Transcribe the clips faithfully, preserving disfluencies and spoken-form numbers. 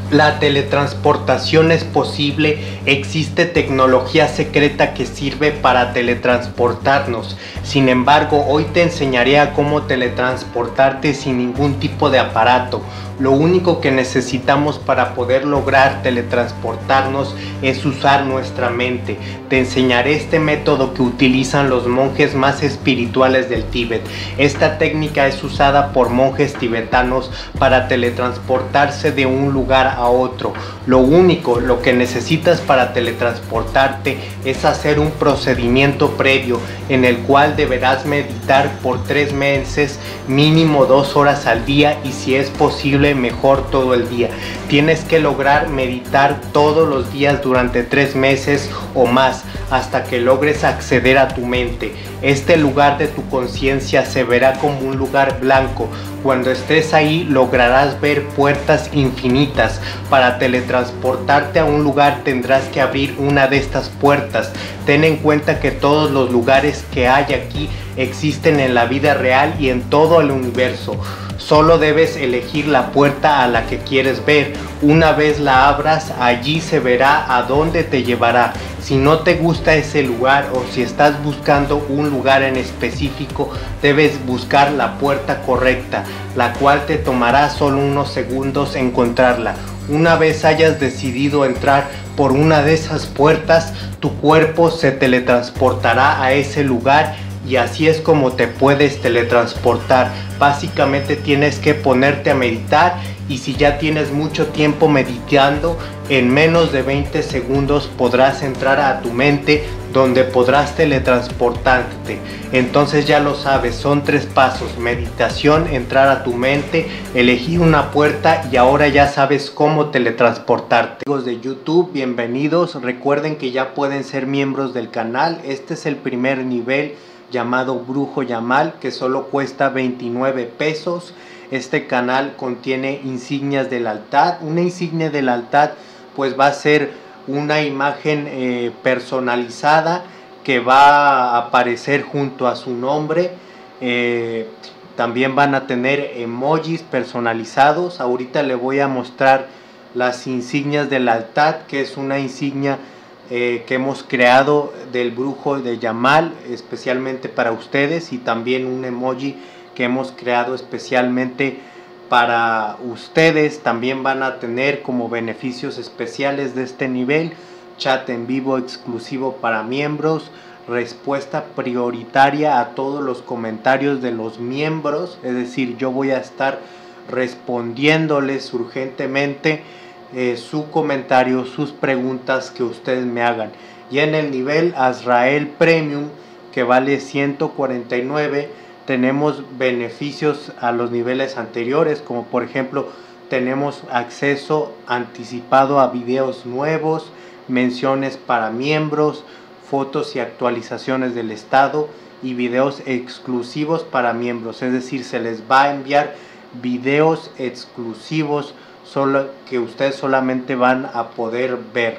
La teletransportación es posible, existe tecnología secreta que sirve para teletransportarnos. Sin embargo, hoy te enseñaré a cómo teletransportarte sin ningún tipo de aparato. Lo único que necesitamos para poder lograr teletransportarnos es usar nuestra mente. Te enseñaré este método que utilizan los monjes más espirituales del Tíbet. Esta técnica es usada por monjes tibetanos para teletransportarse de un lugar a otro. Lo único, lo que necesitas para teletransportarte es hacer un procedimiento previo en el cual deberás meditar por tres meses, mínimo dos horas al día, y si es posible mejor todo el día. Tienes que lograr meditar todos los días durante tres meses o más hasta que logres acceder a tu mente. Este lugar de tu conciencia se verá como un lugar blanco. Cuando estés ahí lograrás ver puertas infinitas. Para teletransportarte a un lugar tendrás que abrir una de estas puertas. Ten en cuenta que todos los lugares que hay aquí existen en la vida real y en todo el universo. Solo debes elegir la puerta a la que quieres ver. Una vez la abras, allí se verá a dónde te llevará. Si no te gusta ese lugar o si estás buscando un lugar en específico, debes buscar la puerta correcta, la cual te tomará solo unos segundos encontrarla. Una vez hayas decidido entrar por una de esas puertas, tu cuerpo se teletransportará a ese lugar. Y así es como te puedes teletransportar. Básicamente tienes que ponerte a meditar, y si ya tienes mucho tiempo meditando, en menos de veinte segundos podrás entrar a tu mente, donde podrás teletransportarte. Entonces ya lo sabes, son tres pasos: meditación, entrar a tu mente, elegir una puerta, y ahora ya sabes cómo teletransportarte. Amigos de YouTube, bienvenidos. Recuerden que ya pueden ser miembros del canal. Este es el primer nivel, llamado Brujo Yamal, que solo cuesta veintinueve pesos. Este canal contiene insignias de lealtad. Una insignia de lealtad pues va a ser una imagen eh, personalizada que va a aparecer junto a su nombre. Eh, también van a tener emojis personalizados. Ahorita le voy a mostrar las insignias de lealtad, que es una insignia Eh, que hemos creado del Brujo de Yamal especialmente para ustedes, y también un emoji que hemos creado especialmente para ustedes. También van a tener como beneficios especiales de este nivel: chat en vivo exclusivo para miembros, respuesta prioritaria a todos los comentarios de los miembros, es decir, yo voy a estar respondiéndoles urgentemente Eh, su comentario, sus preguntas que ustedes me hagan. Y en el nivel Azrael Premium, que vale ciento cuarenta y nueve, tenemos beneficios a los niveles anteriores, como por ejemplo tenemos acceso anticipado a videos nuevos, menciones para miembros, fotos y actualizaciones del estado, y videos exclusivos para miembros. Es decir, se les va a enviar videos exclusivos solo que ustedes solamente van a poder ver.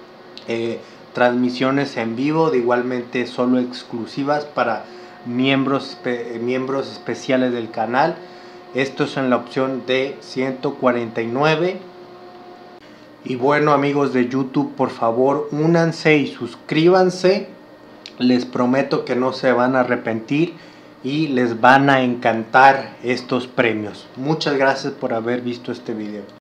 Eh, transmisiones en vivo, de igualmente solo exclusivas para miembros, espe miembros especiales del canal. Esto es en la opción de ciento cuarenta y nueve. Y bueno, amigos de YouTube, por favor únanse y suscríbanse. Les prometo que no se van a arrepentir y les van a encantar estos premios. Muchas gracias por haber visto este video.